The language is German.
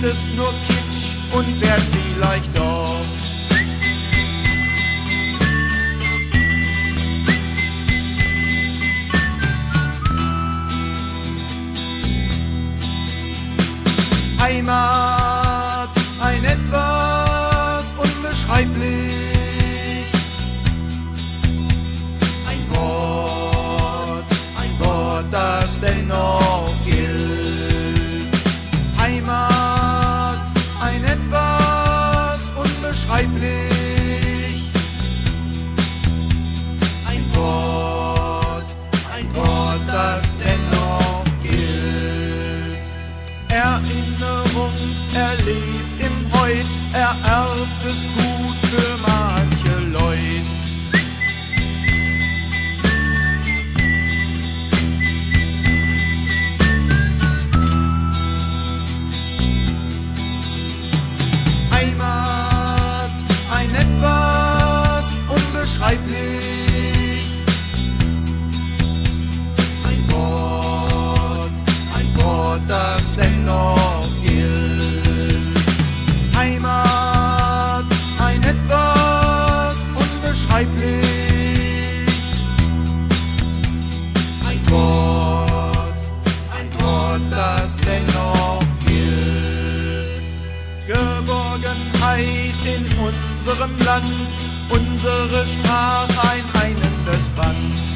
es nur Kitsch und wär vielleicht doch. Heimat, ein etwas unbeschreiblich. Ein Wort, das dennoch gilt. Heimat, ein etwas unbeschreiblich. Ein Wort, das dennoch gilt. Erinnerung, er lebt im Heut, er erbt es gut für manche Leute. Heimat, ein etwas unbeschreiblich. Ein Wort, das dennoch gilt. Heimat, ein etwas unbeschreiblich. Ein Wort, das dennoch gilt. Geborgenheit in unserem Land, unsere Sprache ein einendes Band.